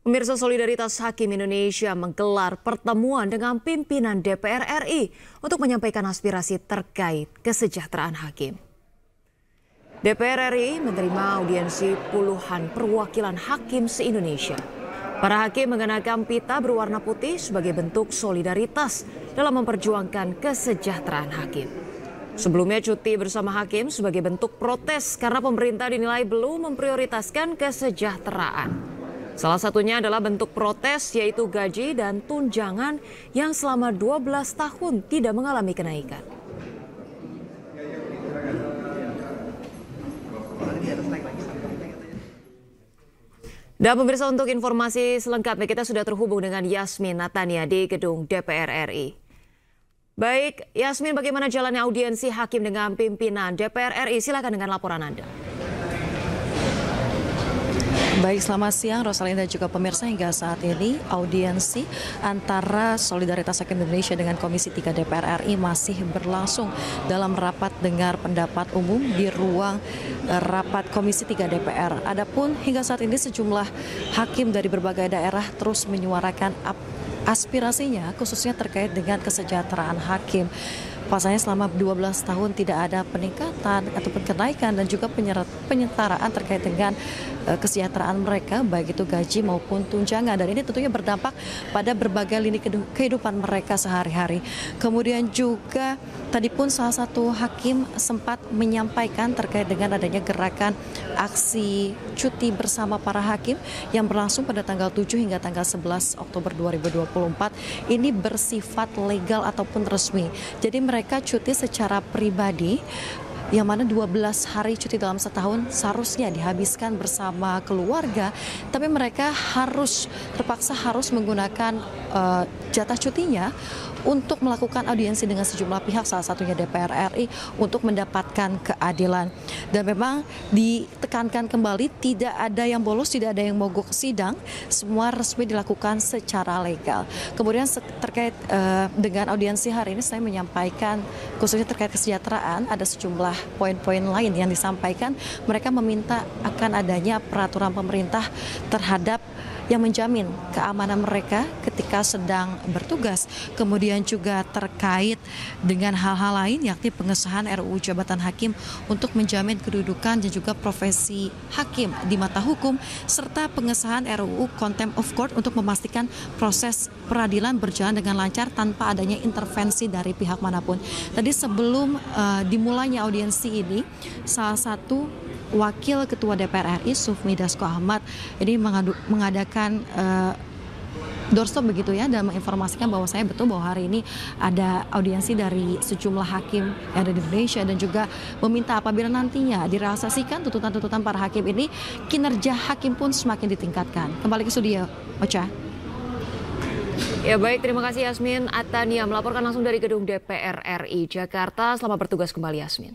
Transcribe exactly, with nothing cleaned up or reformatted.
Pemirsa, Solidaritas Hakim Indonesia menggelar pertemuan dengan pimpinan D P R R I untuk menyampaikan aspirasi terkait kesejahteraan hakim. D P R R I menerima audiensi puluhan perwakilan hakim se-Indonesia. Para hakim mengenakan pita berwarna putih sebagai bentuk solidaritas dalam memperjuangkan kesejahteraan hakim. Sebelumnya cuti bersama hakim sebagai bentuk protes karena pemerintah dinilai belum memprioritaskan kesejahteraan. Salah satunya adalah bentuk protes yaitu gaji dan tunjangan yang selama dua belas tahun tidak mengalami kenaikan. Dan pemirsa, untuk informasi selengkapnya kita sudah terhubung dengan Yasmin Natania di gedung D P R R I. Baik, Yasmin, bagaimana jalannya audiensi hakim dengan pimpinan D P R R I? Silakan dengan laporan Anda. Baik, selamat siang Rosalinda juga pemirsa. Hingga saat ini audiensi antara Solidaritas Hakim Indonesia dengan Komisi tiga D P R R I masih berlangsung dalam rapat dengar pendapat umum di ruang rapat Komisi tiga D P R. Adapun hingga saat ini sejumlah hakim dari berbagai daerah terus menyuarakan aspirasinya khususnya terkait dengan kesejahteraan hakim. Pasalnya selama dua belas tahun tidak ada peningkatan ataupun kenaikan dan juga penyetaraan terkait dengan uh, kesejahteraan mereka, baik itu gaji maupun tunjangan. Dan ini tentunya berdampak pada berbagai lini kehidupan mereka sehari-hari. Kemudian juga tadi pun salah satu hakim sempat menyampaikan terkait dengan adanya gerakan aksi cuti bersama para hakim yang berlangsung pada tanggal tujuh hingga tanggal sebelas Oktober dua ribu dua puluh empat. Ini bersifat legal ataupun resmi. Jadi mereka Mereka cuti secara pribadi, yang mana dua belas hari cuti dalam setahun seharusnya dihabiskan bersama keluarga, tapi mereka harus terpaksa harus menggunakan uh, jatah cutinya untuk melakukan audiensi dengan sejumlah pihak, salah satunya D P R R I, untuk mendapatkan keadilan. Dan memang ditekankan kembali tidak ada yang bolos, tidak ada yang mogok sidang, semua resmi dilakukan secara legal. Kemudian terkait uh, dengan audiensi hari ini saya menyampaikan khususnya terkait kesejahteraan, ada sejumlah poin-poin lain yang disampaikan. Mereka meminta akan adanya peraturan pemerintah terhadap yang menjamin keamanan mereka ketika sedang bertugas. Kemudian juga terkait dengan hal-hal lain yakni pengesahan R U U Jabatan Hakim untuk menjamin kedudukan dan juga profesi hakim di mata hukum, serta pengesahan R U U Contempt of Court untuk memastikan proses peradilan berjalan dengan lancar tanpa adanya intervensi dari pihak manapun. Tadi sebelum uh, dimulainya audiensi ini, salah satu Wakil Ketua D P R R I Sufmi Dasko Ahmad ini mengadu, mengadakan uh, doorstop begitu ya, dan menginformasikan bahwa saya betul bahwa hari ini ada audiensi dari sejumlah hakim yang ada di Indonesia, dan juga meminta apabila nantinya direalisasikan tuntutan-tuntutan para hakim ini, kinerja hakim pun semakin ditingkatkan. Kembali ke studio, Ocha. Ya baik, terima kasih Yasmin Atania melaporkan langsung dari gedung D P R R I Jakarta. Selamat bertugas kembali Yasmin.